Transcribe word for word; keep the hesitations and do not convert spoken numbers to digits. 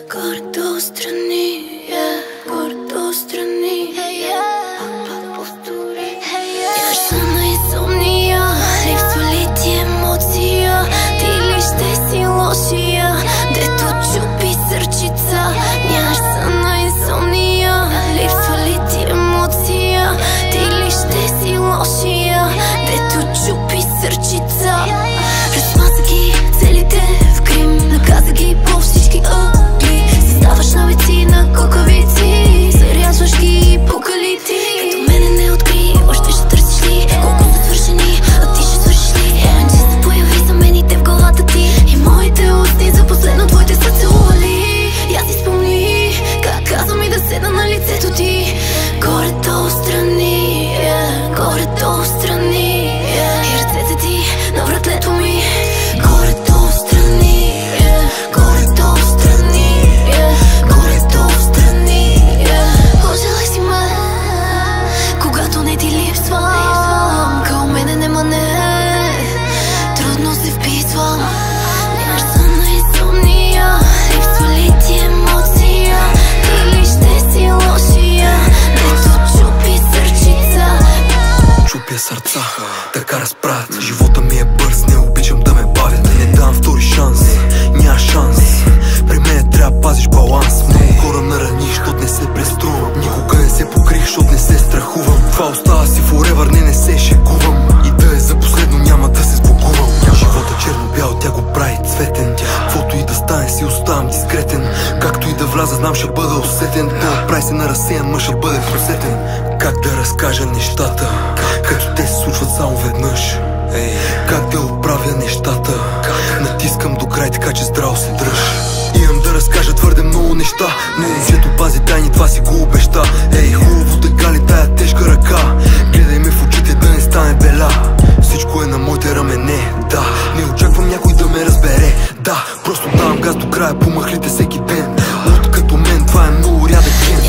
Гордо страни, гордо страни. Нямаш сън и съмния, липсва ли ти емоция? Ти ли ще си лошия, дето чупи сърчица? Нямаш сън и съмния, липсва ли ти емоция? Ти ли ще си лошия, дето чупи сърчица? Размаза ги целите в грим, наказа ги по всички ъгли. Създаваш навици на кукавици, зарязваш ги по калити. Като мене не откриваш, ти ще търсиш ли колко са свършени, а ти ще свършиш ли? Емен, че се появи замените в главата ти и моите устни за последно твоите са целували. И аз си спомни как казвам и да седна на лицето ти. Горе-долу страни, горе-долу страни, и ръцете ти на вратлето ми. Горе-долу страни, горе-долу страни, горе-долу страни. Пожелай си ме, когато не ти липсвам. Към мене нема не, трудно се вписвам. Нямаш сън и съмния, липсва ли ти емоция? Ти ли ще си лошия, дето чупи сърчица? Чупя сърца, така разправят. Живота ми е бърз, не обичам да ме бавят. Не дам втори шанс, няма шанс. При мен трябва да пазиш баланс. Много хора нарани, защото не се преструвам. Никога не се покрих, защото не се страхувам. Това остава си forever, не не се шегувам. И да е за последно, няма да се сбогувам. Живота черно-бял, тя го прави цветен. Каквото и да стане, си оставам дискретен. Както и да вляза, знам, ще бъда усетен. Да направи се на разсеян мъж, ще бъде просетен. Как да разкажа нещата, като те се случват само веднъж? Как да оправя нещата? Натискам до край, така че здраво се дръж. Имам да разкажа твърде много неща, но момчето пази тайни, това си го обеща. Ей, хубаво така ли тая тежка ръка? Гледай ме в очите да не стане бела. Всичко е на моите рамене, да. Не очаквам някой да ме разбере, да. Просто давам газ до края по мъхлите всеки ден. Луд като мен, това е много рядък ген.